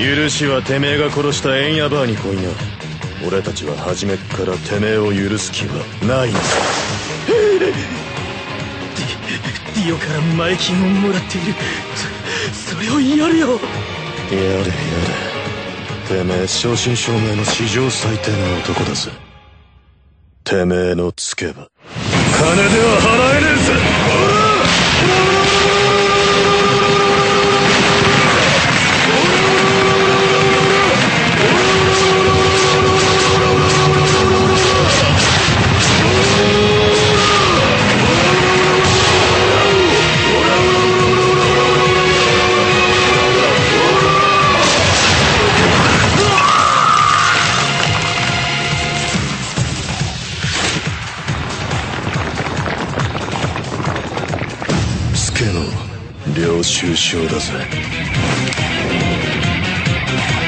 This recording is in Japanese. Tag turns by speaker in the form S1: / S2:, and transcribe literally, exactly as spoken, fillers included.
S1: 許しはてめえが殺したエンヤバーに来いな。俺たちは初めっからてめえを許す気はないんだ。
S2: ディオから前金をもらっている。そそれをやるよ。や
S1: れやれ。てめえ正真正銘の史上最低な男だぜ。てめえのつけば金では払えねえぜ。の領収書だぜ。